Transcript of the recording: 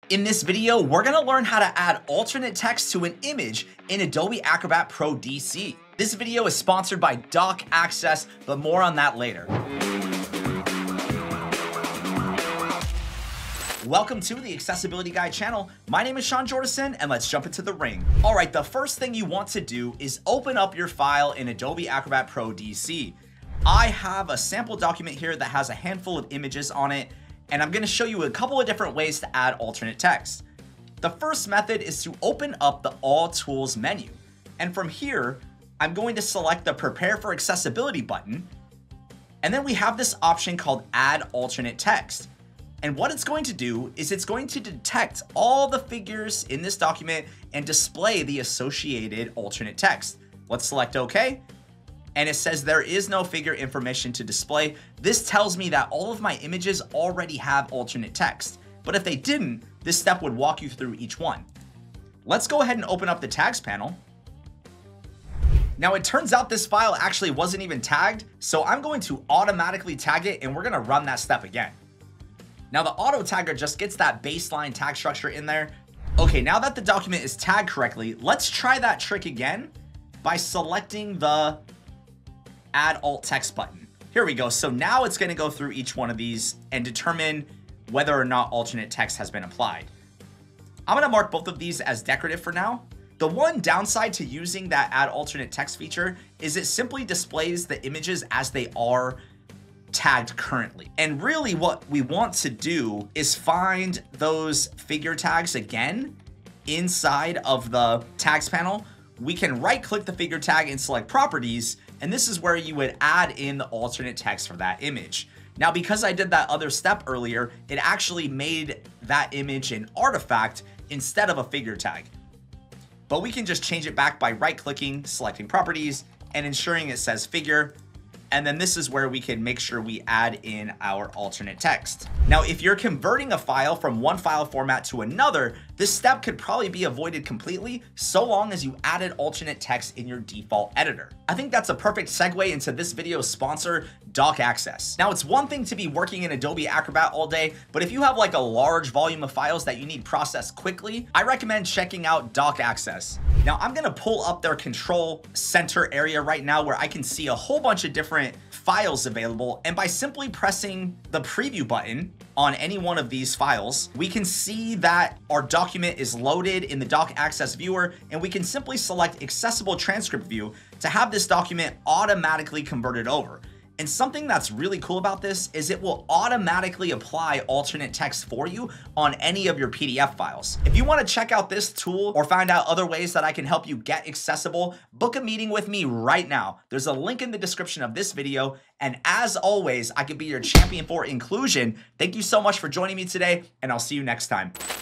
In this video, we're gonna learn how to add alternate text to an image in Adobe Acrobat Pro DC. This video is sponsored by DocAccess, but more on that later. Welcome to the Accessibility Guide channel. My name is Sean Jordison, and let's jump into the ring. All right, the first thing you want to do is open up your file in Adobe Acrobat Pro DC. I have a sample document here that has a handful of images on it, and I'm gonna show you a couple of different ways to add alternate text. The first method is to open up the All Tools menu. And from here, I'm going to select the Prepare for Accessibility button. And then we have this option called Add Alternate Text. And what it's going to do is it's going to detect all the figures in this document and display the associated alternate text. Let's select OK. And it says there is no figure information to display. This tells me that all of my images already have alternate text. But if they didn't, this step would walk you through each one. Let's go ahead and open up the tags panel. Now it turns out this file actually wasn't even tagged, so I'm going to automatically tag it and we're gonna run that step again. Now the auto tagger just gets that baseline tag structure in there. Okay, now that the document is tagged correctly, let's try that trick again by selecting the Add Alt Text button. Here we go. So now it's going to go through each one of these and determine whether or not alternate text has been applied. I'm going to mark both of these as decorative for now. The one downside to using that Add Alternate Text feature is it simply displays the images as they are tagged currently. And really what we want to do is find those figure tags again inside of the tags panel. We can right click the figure tag and select properties, and this is where you would add in the alternate text for that image. Now, because I did that other step earlier, it actually made that image an artifact instead of a figure tag. But we can just change it back by right clicking, selecting properties, and ensuring it says figure. And then this is where we can make sure we add in our alternate text. Now, if you're converting a file from one file format to another, this step could probably be avoided completely so long as you added alternate text in your default editor. I think that's a perfect segue into this video's sponsor, DocAccess. Now, it's one thing to be working in Adobe Acrobat all day, but if you have like a large volume of files that you need processed quickly, I recommend checking out DocAccess. Now, I'm gonna pull up their control center area right now where I can see a whole bunch of different files available, and by simply pressing the preview button on any one of these files, we can see that our document is loaded in the DocAccess viewer, and we can simply select Accessible Transcript View to have this document automatically converted over. And something that's really cool about this is it will automatically apply alternate text for you on any of your PDF files. If you want to check out this tool or find out other ways that I can help you get accessible, book a meeting with me right now. There's a link in the description of this video. And as always, I can be your champion for inclusion. Thank you so much for joining me today, and I'll see you next time.